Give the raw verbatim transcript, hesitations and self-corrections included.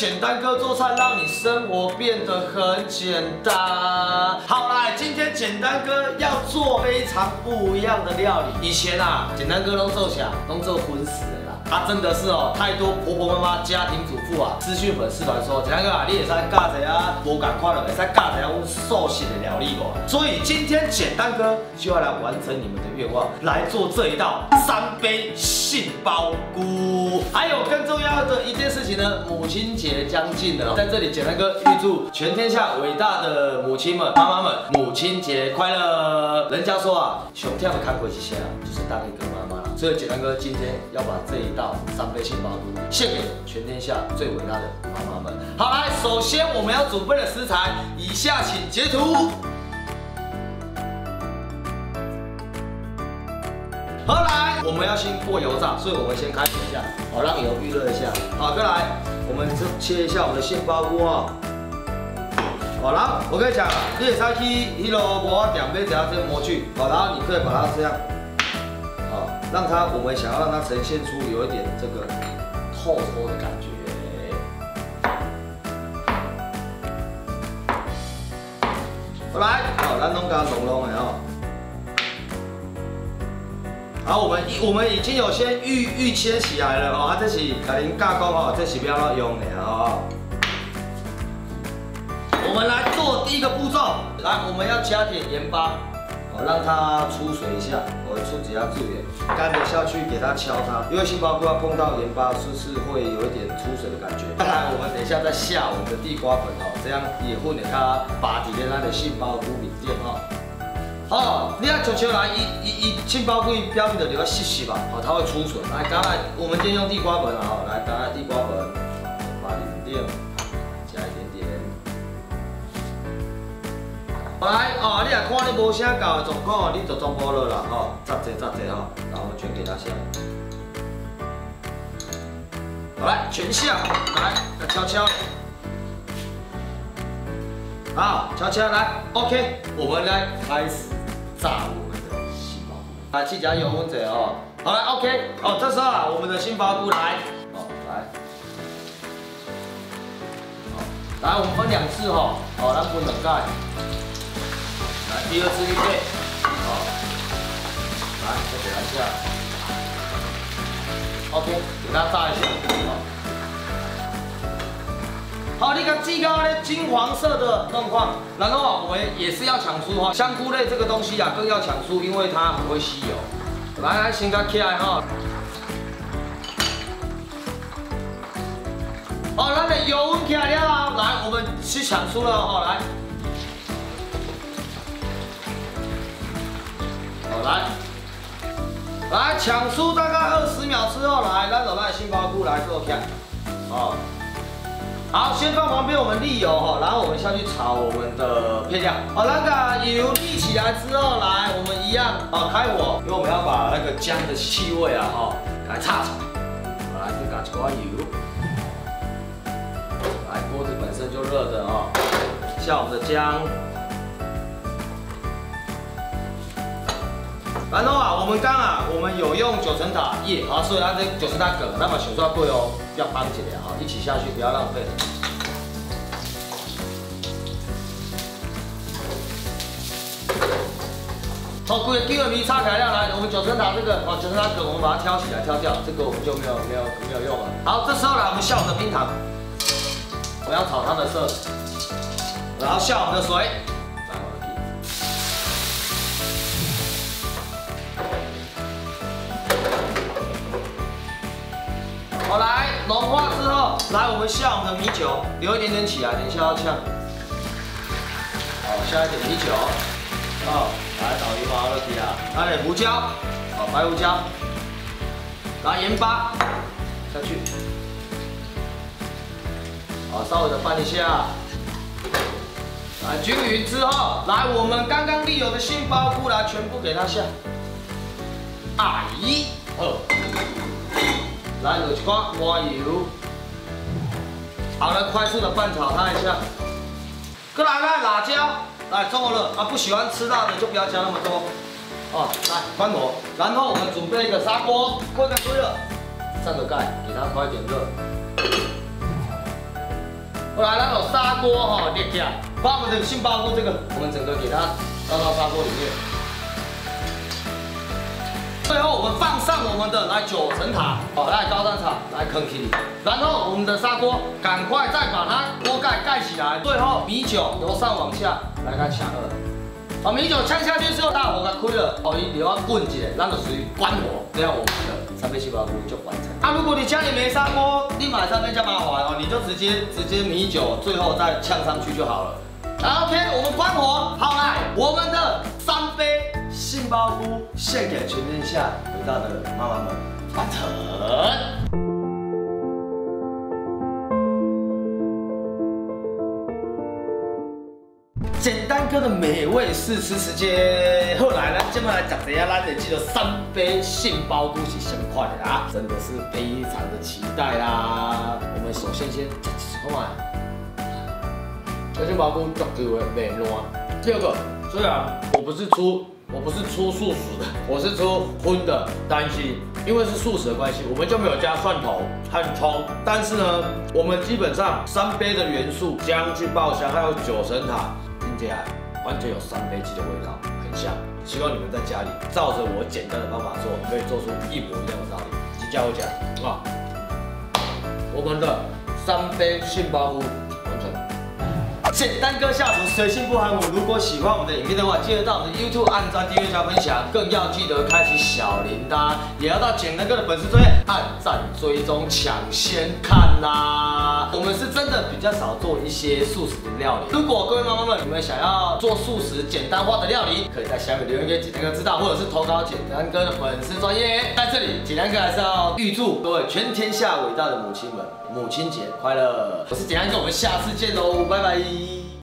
简单哥做菜，让你生活变得很简单。好来，今天简单哥要做非常不一样的料理。以前啊，简单哥都做啥，都做荤食的啦。他、啊、真的是哦，太多婆婆妈妈、家庭主妇啊，私讯粉丝团说，简单哥啊，你也使教一下无共款的，会使教一下阮素食的料理无？所以今天简单哥就要来完成你们的愿望，来做这一道三杯杏鲍菇。还有更重要的一件事情呢，母亲节将近了，在这里简单哥预祝全天下伟大的母亲们、妈妈们母亲节快乐！人家说啊，上天的看过是谁啊？就是当一个妈妈啦。所以简单哥今天要把这一道三杯杏鲍菇献给全天下最伟大的妈妈们。好来，首先我们要准备的食材，以下请截图。好来，我们要先过油炸，所以我们先开始一下，好让油预热一下。好，再来，我们切一下我们的杏鲍菇啊。好，然后我跟你讲，你也可以去迄个磨店买一下这个模具，好，然后你可以把它这样，好，让它我们想要让它呈现出有一点这个透透的感觉。好来，好，咱拢甲弄弄的哦。好，我们我们已经有先预预切起来了哦，啊，这是甲您教讲哦，这是要怎用的哦。我们来做第一个步骤，来，我们要加点盐巴，哦，让它出水一下，我出几下助盐，干的下去给它敲它，因为杏鲍菇要碰到盐巴，是是会有一点出水的感觉。当然，我们等一下再下我们的地瓜粉哦，这样也混给它把底的那个杏鲍菇里面哦。哦，你要悄悄来，一一一杏鲍菇表面的留要细细吧，哦，它会出水。来，刚才我们先用地瓜粉啊，来，刚才地瓜粉把里面加一点点。来，哦，你来看你无啥够的状况，你就装无了啦，吼，炸这炸这哈，然后我们全给它下。好，来全下，来，要敲敲。好，敲敲来 ，OK， 我们来开始炸我们的杏鲍菇。来，气加油温者哦。好来 ，OK， 哦，这时候啊，我们的杏鲍菇来，哦，来，好，来，我们分两次哈，哦，咱分两盖。来，第二次预备，好，来，再给它下 ，OK， 给它炸一下，好。好，你看这个呢金黄色的状况，然后啊，我们也是要抢出哈，香菇类这个东西啊，更要抢出，因为它很会吸油。来来，先给它起来哈。好，咱的油温起来了，来，我们去抢出了哈，来。好，来，来抢出大概二十秒之后，来，咱就来杏鲍菇来做起来，哦。好，先放旁边，我们沥油哈，然后我们下去炒我们的配料。好，那个油沥起来之后，来，我们一样啊开火，因为我们要把那个姜的气味啊哈，给它炒出来。好，来，再加一块油。来，锅子本身就热的哦，下我们的姜。然后啊，我们刚啊，我们有用九层塔叶啊，所以它这九层塔梗，那么小抓贵哦，要绑起来啊，一起下去，不要浪费。好，贵的金耳皮叉开了，来，我们九层塔这个哦，九层塔梗我们把它挑起来，挑掉，这个我们就没有没有没有用了。好，这时候来我们下我们的冰糖，我要炒它的色，然后下我们的水。好，来融化之后，来我们下我们的米酒，留一点点起来，等一下要呛。好，下一点米酒，哦，来倒油包落去啊，来点胡椒，好，白胡椒，来盐巴下去，好，稍微的拌一下，来均匀之后，来我们刚刚沥油的杏鲍菇来全部给它下，哎，好。来，落一块花油，好了，快速的拌炒它一下。再来，来辣椒，来中了啊！不喜欢吃辣的就不要加那么多。哦，来关火，然后我们准备一个砂锅，锅盖推了，上个盖，给它快一点热。 后来那种砂锅哈列起来，把我们的杏鲍菇这个，我们整个给它倒到砂锅里面。最后我们放上我们的来九层塔，好，来高山茶来坑起，然后我们的砂锅赶快再把它锅盖盖起来。最后米酒由上往下来它抢二。 把米酒呛下去之后，大火给它开了，哦，伊留要滚起来，咱就属于关火，这样我们的三杯杏鲍菇就完成。啊，如果你家里没砂锅，你买上面加麻烦哦，你就直接直接米酒，最后再呛上去就好了。OK， 我们关火，好来，我们的三杯杏鲍菇献给全天下伟大的妈妈们，完成。 简单哥的美味试吃时间，后来呢，接下来讲一下咱的这个三杯杏鲍菇是什么款的啦，真的是非常的期待啦。我们首先先看嘛，这杏鲍菇足够的美烂。第二个，虽然我不是出我不是出素食的，我是出荤的，但是因为是素食的关系，我们就没有加蒜头和葱。但是呢，我们基本上三杯的元素，姜去爆香，还有九层塔。 听起来完全有三杯鸡的味道，很像。希望你们在家里照着我简单的方法做，可以做出一模一样的料理。请教我讲啊，我们的三杯杏鲍菇完成。简单哥下厨随性不含糊。如果喜欢我们的影片的话，记得到我们的 YouTube 按赞、订阅、加分享，更要记得开启小铃铛，也要到简单哥的粉丝专页按赞追踪，抢先看啦。我们是真的比较少做一些素食的料理。如果各位妈妈们你们想要做素食简单化的料理，可以在下面留言给简单哥知道，或者是投稿简单哥的粉丝专页。在这里，简单哥还是要预祝各位全天下伟大的母亲们母亲节快乐！我是简单哥，我们下次见喽，拜拜。